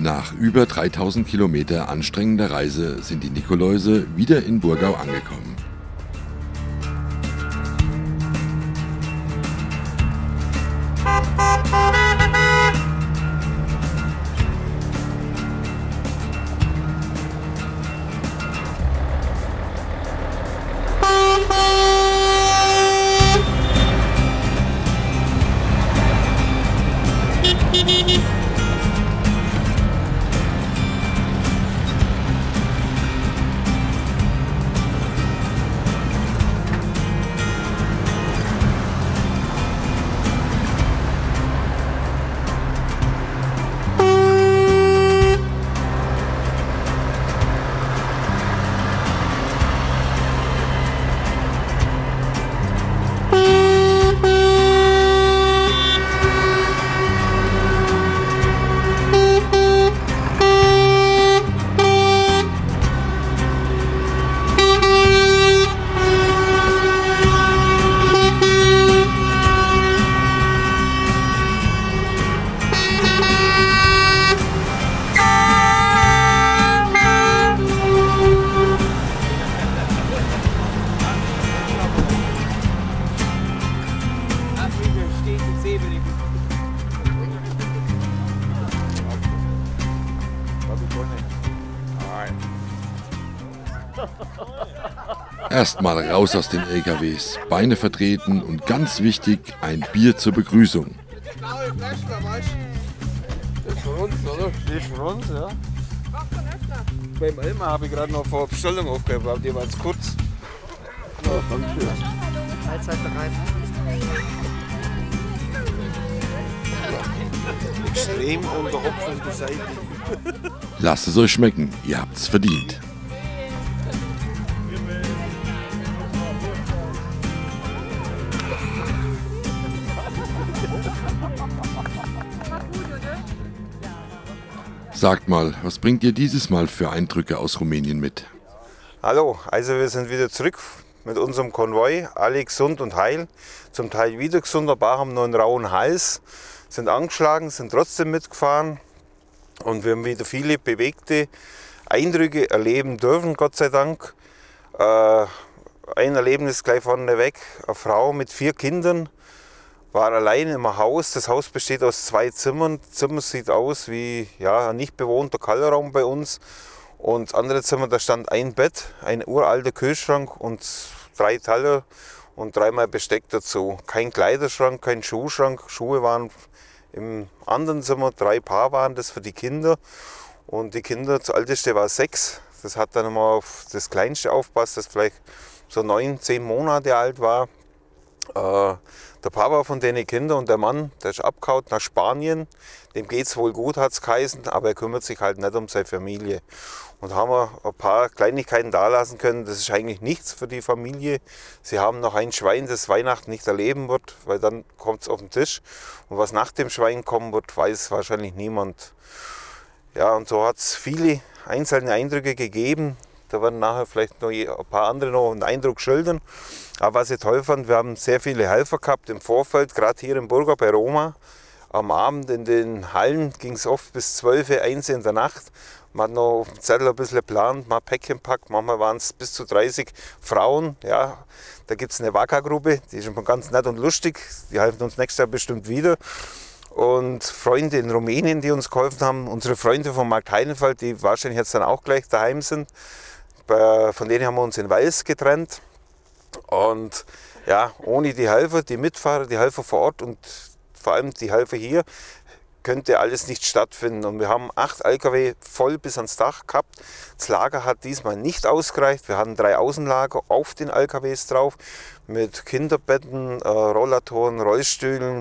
Nach über 3000 Kilometer anstrengender Reise sind die Nikoläuse wieder in Burgau angekommen. Erstmal raus aus den LKWs, Beine vertreten und ganz wichtig, ein Bier zur Begrüßung. Das ist für uns, oder? Das ist für uns, ja. Beim Elmar habe ich gerade noch vor Bestellung aufgebaut, die war jetzt kurz. Ja, danke. Extrem unter Hopfen beseitigt. Lasst es euch schmecken, ihr habt's verdient. Sagt mal, was bringt ihr dieses Mal für Eindrücke aus Rumänien mit? Hallo, also wir sind wieder zurück mit unserem Konvoi, alle gesund und heil. Zum Teil wieder gesund, ein paar haben noch einen rauen Hals, sind angeschlagen, sind trotzdem mitgefahren. Und wir haben wieder viele bewegte Eindrücke erleben dürfen, Gott sei Dank. Ein Erlebnis gleich vorneweg, eine Frau mit 4 Kindern. War allein im Haus. Das Haus besteht aus 2 Zimmern. Das Zimmer sieht aus wie ein nicht bewohnter Kellerraum bei uns. Und das andere Zimmer, da stand ein Bett, ein uralter Kühlschrank und 3 Teller und 3-mal Besteck dazu. Kein Kleiderschrank, kein Schuhschrank. Schuhe waren im anderen Zimmer, 3 Paar waren das für die Kinder. Und die Kinder, das älteste war 6. Das hat dann immer auf das Kleinste aufpasst, das vielleicht so 9, 10 Monate alt war. Der Papa von den Kindern und der Mann, der ist abgehauen nach Spanien. Dem geht es wohl gut, hat es geheißen, aber er kümmert sich halt nicht um seine Familie. Und haben wir ein paar Kleinigkeiten da lassen können. Das ist eigentlich nichts für die Familie. Sie haben noch ein Schwein, das Weihnachten nicht erleben wird, weil dann kommt es auf den Tisch. Und was nach dem Schwein kommen wird, weiß wahrscheinlich niemand. Ja, und so hat es viele einzelne Eindrücke gegeben. Da werden nachher vielleicht noch ein paar andere noch einen Eindruck schildern. Aber was ich toll fand, wir haben sehr viele Helfer gehabt im Vorfeld, gerade hier in Burgau bei Roma. Am Abend in den Hallen ging es oft bis 12, 1 in der Nacht. Man hat noch auf dem Zettel ein bisschen geplant, mal Päckchen packt. Manchmal waren es bis zu 30 Frauen. Ja, da gibt es eine Waka-Gruppe, die ist immer ganz nett und lustig. Die helfen uns nächstes Jahr bestimmt wieder. Und Freunde in Rumänien, die uns geholfen haben. Unsere Freunde vom Markt Heidenfeld, die wahrscheinlich jetzt dann auch gleich daheim sind. Von denen haben wir uns in Wals getrennt. Und ja, ohne die Helfer, die Mitfahrer, die Helfer vor Ort und vor allem die Helfer hier, könnte alles nicht stattfinden. Und wir haben 8 LKW voll bis ans Dach gehabt. Das Lager hat diesmal nicht ausgereicht. Wir hatten 3 Außenlager auf den LKWs drauf mit Kinderbetten, Rollatoren, Rollstühlen,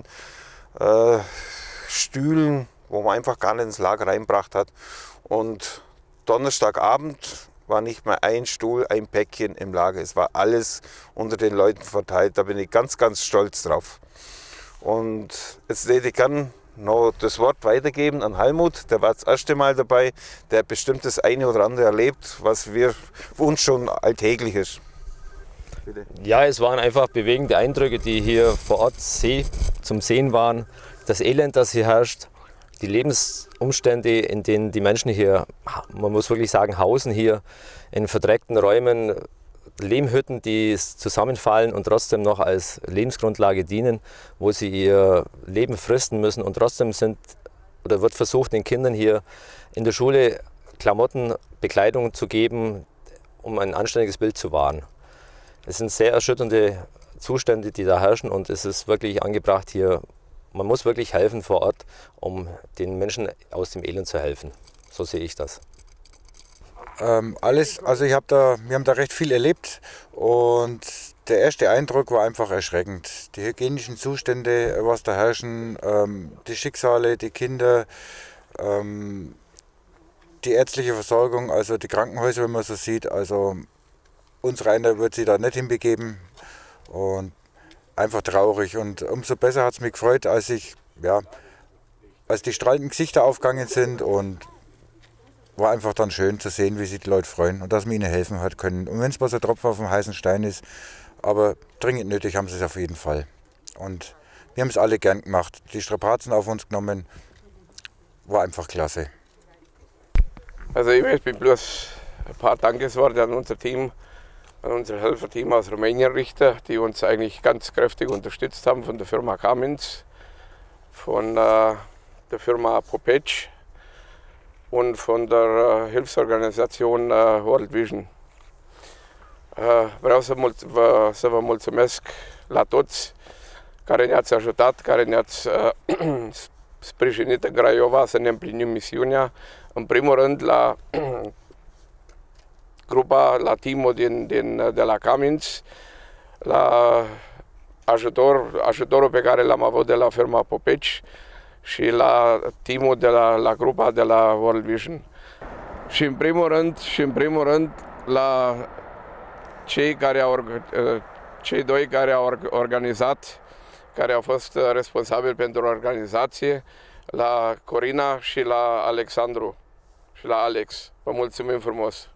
Stühlen, wo man einfach gar nicht ins Lager reingebracht hat. Und Donnerstagabend war nicht mehr ein Stuhl, ein Päckchen im Lager. Es war alles unter den Leuten verteilt. Da bin ich ganz, ganz stolz drauf. Und jetzt hätte ich gerne noch das Wort weitergeben an Helmut. Der war das erste Mal dabei. Der hat bestimmt das eine oder andere erlebt, was für uns schon alltäglich ist. Bitte. Ja, es waren einfach bewegende Eindrücke, die hier vor Ort zum Sehen waren. Das Elend, das hier herrscht. die Lebensumstände, in denen die Menschen hier, man muss wirklich sagen, hausen hier in verdreckten Räumen, Lehmhütten, die zusammenfallen und trotzdem noch als Lebensgrundlage dienen, wo sie ihr Leben fristen müssen. Und trotzdem wird versucht, den Kindern hier in der Schule Klamotten, Bekleidung zu geben, um ein anständiges Bild zu wahren. Es sind sehr erschütternde Zustände, die da herrschen, und es ist wirklich angebracht hier, man muss wirklich helfen vor Ort, um den Menschen aus dem Elend zu helfen. So sehe ich das. Also wir haben da recht viel erlebt, und der erste Eindruck war einfach erschreckend. Die hygienischen Zustände, was da herrschen, die Schicksale, die Kinder, die ärztliche Versorgung, also die Krankenhäuser, wenn man so sieht. Also unser einer wird sich da nicht hinbegeben, und einfach traurig. Und umso besser hat es mich gefreut, als die strahlenden Gesichter aufgegangen sind, und war einfach dann schön zu sehen, wie sich die Leute freuen und dass man ihnen helfen hat können. Und wenn es bloß ein Tropfen auf dem heißen Stein ist, aber dringend nötig haben sie es auf jeden Fall. Und wir haben es alle gern gemacht. Die Strapazen auf uns genommen, war einfach klasse. Also ich möchte bloß ein paar Dankesworte an unser Team, an unser Helferteam aus Rumänien richten, die uns eigentlich ganz kräftig unterstützt haben, von der Firma Cummins, von der Firma Popec und von der Hilfsorganisation World Vision. Vreau să vă mulțumesc la toți care ne-ați ajutat, care ne-ați sprijinit în Craiova să ne împlinim misiunea. În primul rând la grupa, la teamul de la Cummins, la ajutorul pe care l-am avut de la firma Popeci și la teamul la grupa de la World Vision. Și în primul rând la cei doi care au organizat, care au fost responsabili pentru organizație, la Corina și la Alexandru și la Alex. Vă mulțumim frumos!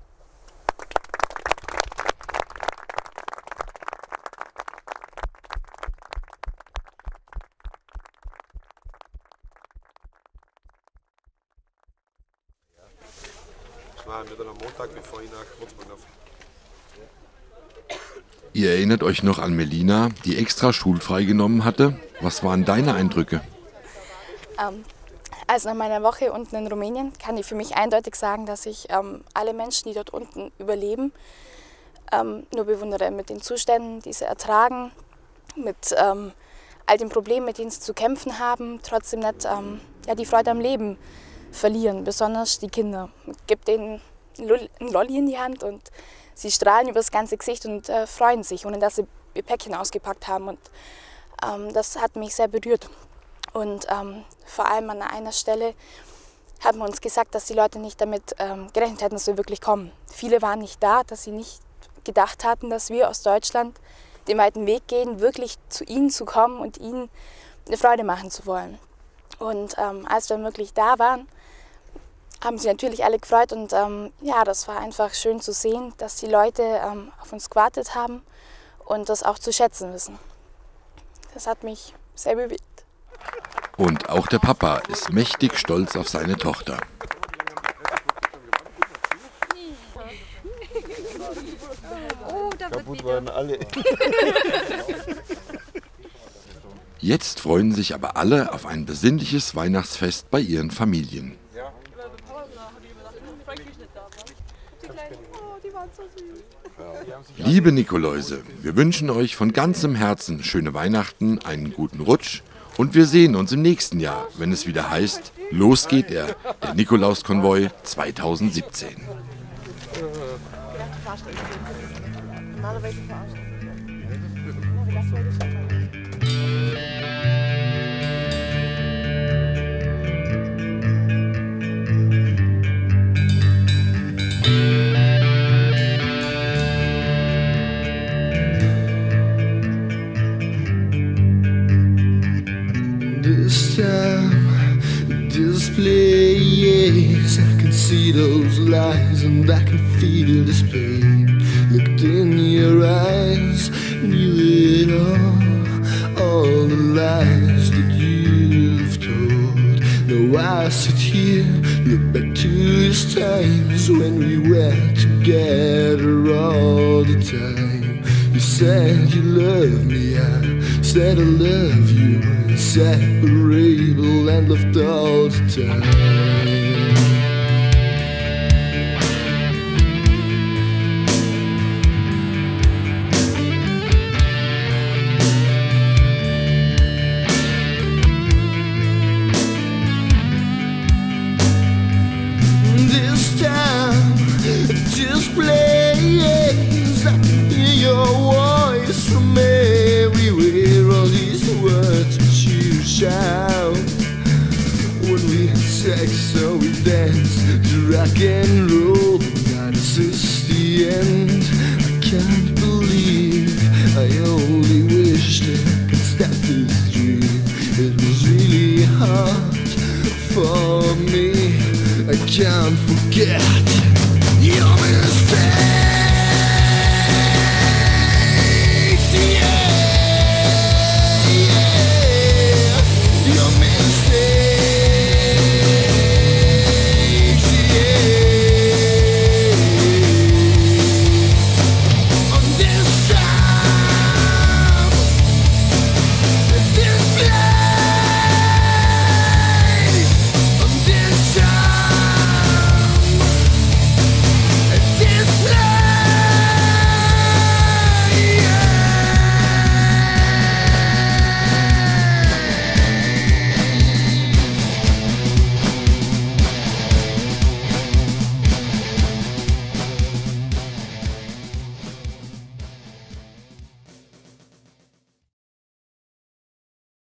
Ihr erinnert euch noch an Melina, die extra schulfrei genommen hatte? Was waren deine Eindrücke? Also nach meiner Woche unten in Rumänien kann ich für mich eindeutig sagen, dass ich alle Menschen, die dort unten überleben, nur bewundere mit den Zuständen, die sie ertragen, mit all den Problemen, mit denen sie zu kämpfen haben, trotzdem nicht die Freude am Leben verlieren, besonders die Kinder. Man gibt denen ein Lolli in die Hand und sie strahlen über das ganze Gesicht und freuen sich, ohne dass sie ihr Päckchen ausgepackt haben. Und das hat mich sehr berührt. Und vor allem an einer Stelle haben wir uns gesagt, dass die Leute nicht damit gerechnet hätten, dass wir wirklich kommen. Viele waren nicht da, dass sie nicht gedacht hatten, dass wir aus Deutschland den weiten Weg gehen, wirklich zu ihnen zu kommen und ihnen eine Freude machen zu wollen. Und als wir dann wirklich da waren, haben sich natürlich alle gefreut, und das war einfach schön zu sehen, dass die Leute auf uns gewartet haben und das auch zu schätzen wissen. Das hat mich sehr bewegt. Und auch der Papa ist mächtig stolz auf seine Tochter. Kaputt waren alle. Jetzt freuen sich aber alle auf ein besinnliches Weihnachtsfest bei ihren Familien. Liebe Nikoläuse, wir wünschen euch von ganzem Herzen schöne Weihnachten, einen guten Rutsch, und wir sehen uns im nächsten Jahr, wenn es wieder heißt, los geht er, der Nikolauskonvoi 2017. This time, the display, yes, I can see those lies and I can feel this pain. Looked in your eyes, knew it all the lies that you've told. No, I Look back to these times when we were together all the time. You said you loved me, I said I love you. Inseparable and loved all the time. This time, just plays. I can hear your voice from everywhere. All these words which you shout when we had sex, so we danced to rock and roll. Now this is the end. I can't believe I only wished I could stop this dream. It was really hard for me. I can't forget.